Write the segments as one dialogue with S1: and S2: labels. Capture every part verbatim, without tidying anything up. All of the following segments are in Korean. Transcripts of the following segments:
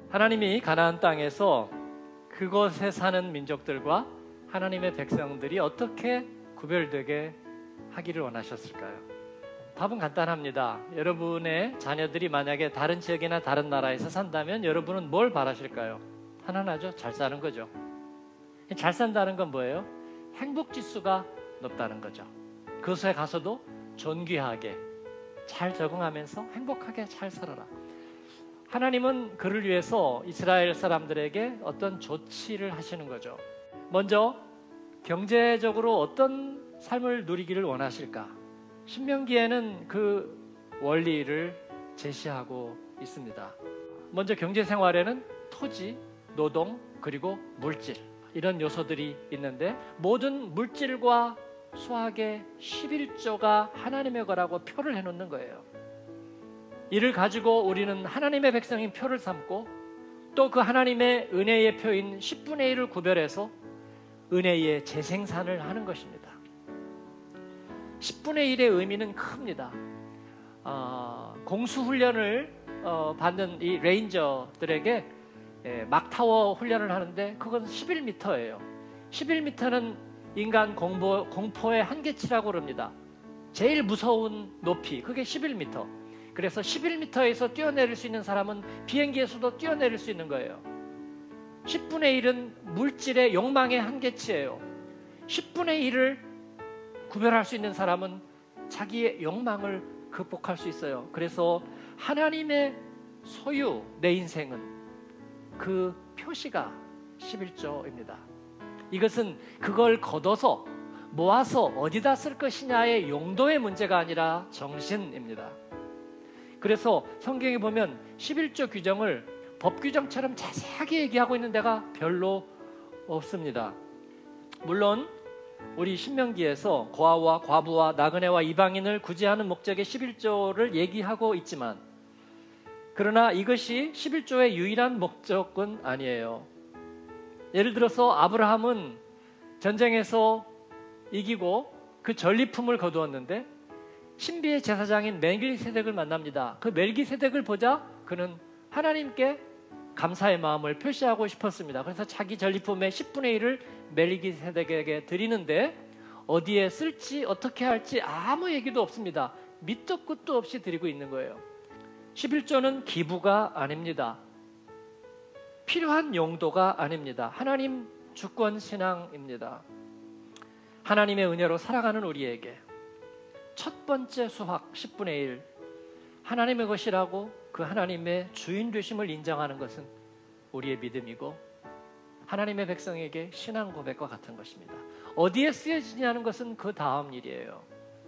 S1: 하나님이 가나안 땅에서 그곳에 사는 민족들과 하나님의 백성들이 어떻게 구별되게 하기를 원하셨을까요? 답은 간단합니다. 여러분의 자녀들이 만약에 다른 지역이나 다른 나라에서 산다면 여러분은 뭘 바라실까요? 하나하죠. 잘 사는 거죠. 잘 산다는 건 뭐예요? 행복 지수가 높다는 거죠. 그곳에 가서도 존귀하게 잘 적응하면서 행복하게 잘 살아라. 하나님은 그를 위해서 이스라엘 사람들에게 어떤 조치를 하시는 거죠. 먼저 경제적으로 어떤 삶을 누리기를 원하실까? 신명기에는 그 원리를 제시하고 있습니다. 먼저 경제 생활에는 토지, 노동, 그리고 물질 이런 요소들이 있는데 모든 물질과 수확의 십일조가 하나님의 거라고 표를 해놓는 거예요. 이를 가지고 우리는 하나님의 백성인 표를 삼고 또 그 하나님의 은혜의 표인 십분의 일을 구별해서 은혜의 재생산을 하는 것입니다. 십분의 일의 의미는 큽니다. 어, 공수훈련을 어, 받는 이 레인저들에게 예, 막타워 훈련을 하는데 그건 십일 미터예요. 십일 미터는 인간 공포, 공포의 한계치라고 그럽니다. 제일 무서운 높이, 그게 십일 미터. 그래서 십일 미터에서 뛰어내릴 수 있는 사람은 비행기에서도 뛰어내릴 수 있는 거예요. 십분의 일은 물질의 욕망의 한계치예요. 십분의 일을 구별할 수 있는 사람은 자기의 욕망을 극복할 수 있어요. 그래서 하나님의 소유, 내 인생은 그 표시가 십일조입니다. 이것은 그걸 걷어서 모아서 어디다 쓸 것이냐의 용도의 문제가 아니라 정신입니다. 그래서 성경에 보면 십일조 규정을 법 규정처럼 자세하게 얘기하고 있는 데가 별로 없습니다. 물론 우리 신명기에서 고아와 과부와 나그네와 이방인을 구제하는 목적의 십일조를 얘기하고 있지만 그러나 이것이 십일조의 유일한 목적은 아니에요. 예를 들어서 아브라함은 전쟁에서 이기고 그 전리품을 거두었는데 신비의 제사장인 멜기세덱을 만납니다. 그 멜기세덱을 보자 그는 하나님께 감사의 마음을 표시하고 싶었습니다. 그래서 자기 전리품의 십분의 일을 멜기세덱에게 드리는데 어디에 쓸지 어떻게 할지 아무 얘기도 없습니다. 밑도 끝도 없이 드리고 있는 거예요. 십일조는 기부가 아닙니다. 필요한 용도가 아닙니다. 하나님 주권 신앙입니다. 하나님의 은혜로 살아가는 우리에게 첫 번째 수확 십분의 일 하나님의 것이라고 그 하나님의 주인 되심을 인정하는 것은 우리의 믿음이고 하나님의 백성에게 신앙 고백과 같은 것입니다. 어디에 쓰여지냐는 것은 그 다음 일이에요.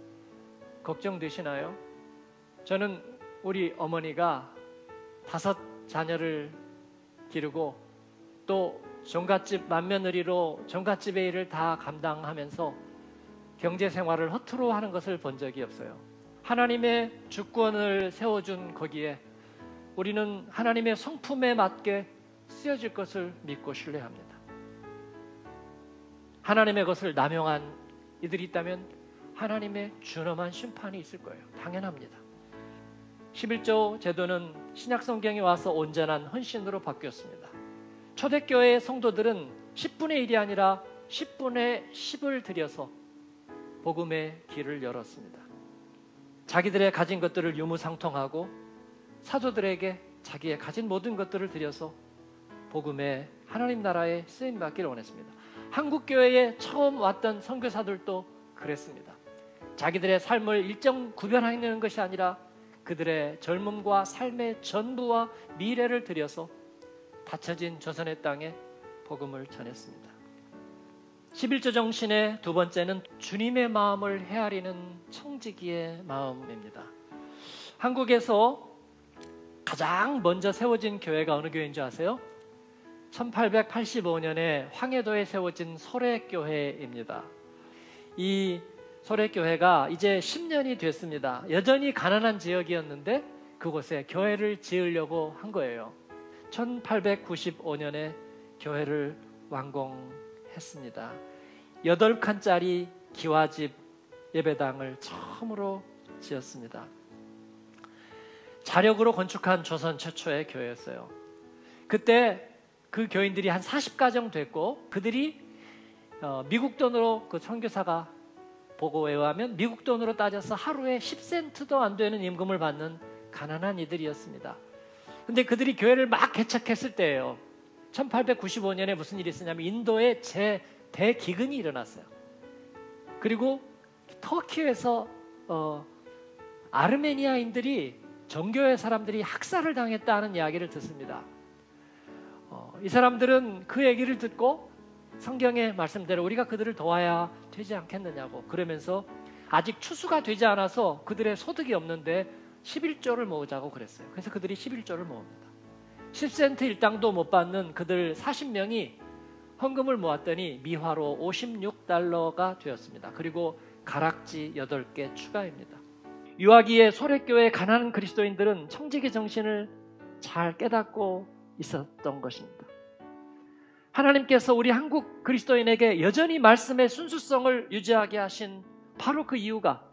S1: 걱정되시나요? 저는 우리 어머니가 다섯 자녀를 기르고 또 종갓집 맏며느리로 종갓집의 일을 다 감당하면서 경제 생활을 허투루 하는 것을 본 적이 없어요. 하나님의 주권을 세워준 거기에 우리는 하나님의 성품에 맞게 쓰여질 것을 믿고 신뢰합니다. 하나님의 것을 남용한 이들이 있다면 하나님의 준엄한 심판이 있을 거예요. 당연합니다. 십일조 제도는 신약 성경에 와서 온전한 헌신으로 바뀌었습니다. 초대교회의 성도들은 십분의 일이 아니라 십분의 십을 들여서 복음의 길을 열었습니다. 자기들의 가진 것들을 유무상통하고 사도들에게 자기의 가진 모든 것들을 들여서 복음의 하나님 나라에 쓰임받기를 원했습니다. 한국교회에 처음 왔던 선교사들도 그랬습니다. 자기들의 삶을 일정 구별하는 것이 아니라 그들의 젊음과 삶의 전부와 미래를 들여서 닫혀진 조선의 땅에 복음을 전했습니다. 십일조 정신의 두 번째는 주님의 마음을 헤아리는 청지기의 마음입니다. 한국에서 가장 먼저 세워진 교회가 어느 교회인 줄 아세요? 천팔백팔십오년에 황해도에 세워진 소래교회입니다. 이 소래교회가 이제 십년이 됐습니다. 여전히 가난한 지역이었는데 그곳에 교회를 지으려고 한 거예요. 천팔백구십오년에 교회를 완공했습니다. 여덟 칸짜리 기와집 예배당을 처음으로 지었습니다. 자력으로 건축한 조선 최초의 교회였어요. 그때 그 교인들이 한 사십 가정 됐고, 그들이 어, 미국 돈으로 그 선교사가 보고에 의하면 미국 돈으로 따져서 하루에 십 센트도 안 되는 임금을 받는 가난한 이들이었습니다. 근데 그들이 교회를 막 개척했을 때예요. 천팔백구십오 년에 무슨 일이 있었냐면 인도에 대기근이 일어났어요. 그리고 터키에서 어, 아르메니아인들이 정교회 사람들이 학살을 당했다는 이야기를 듣습니다. 어, 이 사람들은 그 얘기를 듣고 성경의 말씀대로 우리가 그들을 도와야 되지 않겠느냐고, 그러면서 아직 추수가 되지 않아서 그들의 소득이 없는데 십일조를 모으자고 그랬어요. 그래서 그들이 십일조를 모읍니다. 십 센트 일당도 못 받는 그들 사십 명이 헌금을 모았더니 미화로 오십육 달러가 되었습니다. 그리고 가락지 여덟 개 추가입니다. 유아기의 소래교회 가난한 그리스도인들은 청지기 정신을 잘 깨닫고 있었던 것입니다. 하나님께서 우리 한국 그리스도인에게 여전히 말씀의 순수성을 유지하게 하신 바로 그 이유가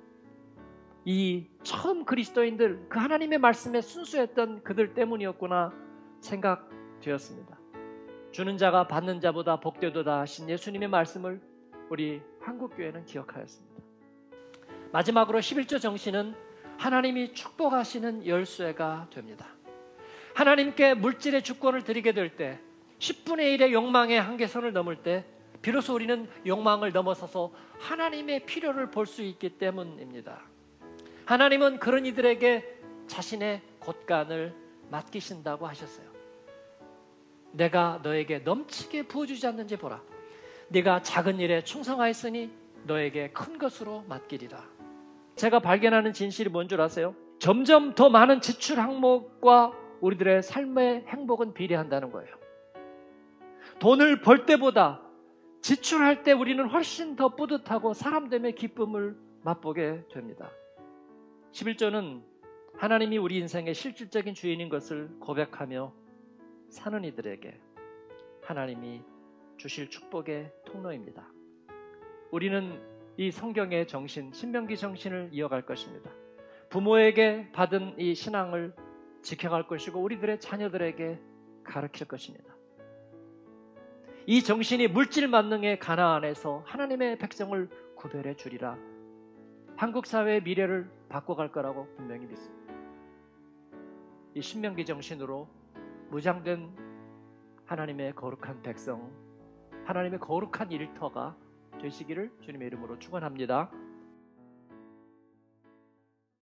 S1: 이 처음 그리스도인들, 그 하나님의 말씀에 순수했던 그들 때문이었구나 생각되었습니다. 주는 자가 받는 자보다 복되도다 하신 예수님의 말씀을 우리 한국교회는 기억하였습니다. 마지막으로 십일조 정신은 하나님이 축복하시는 열쇠가 됩니다. 하나님께 물질의 주권을 드리게 될 때, 십분의 일의 욕망의 한계선을 넘을 때 비로소 우리는 욕망을 넘어서서 하나님의 필요를 볼 수 있기 때문입니다. 하나님은 그런 이들에게 자신의 곳간을 맡기신다고 하셨어요. 내가 너에게 넘치게 부어주지 않는지 보라. 네가 작은 일에 충성하였으니 너에게 큰 것으로 맡기리라. 제가 발견하는 진실이 뭔 줄 아세요? 점점 더 많은 지출 항목과 우리들의 삶의 행복은 비례한다는 거예요. 돈을 벌 때보다 지출할 때 우리는 훨씬 더 뿌듯하고 사람됨의 기쁨을 맛보게 됩니다. 십일조는 하나님이 우리 인생의 실질적인 주인인 것을 고백하며 사는 이들에게 하나님이 주실 축복의 통로입니다. 우리는 이 성경의 정신, 신명기 정신을 이어갈 것입니다. 부모에게 받은 이 신앙을 지켜갈 것이고 우리들의 자녀들에게 가르칠 것입니다. 이 정신이 물질 만능의 가나안에서 하나님의 백성을 구별해 주리라. 한국 사회의 미래를 바꿔갈 거라고 분명히 믿습니다. 이 신명기 정신으로 무장된 하나님의 거룩한 백성, 하나님의 거룩한 일터가 되시기를 주님의 이름으로 축원합니다.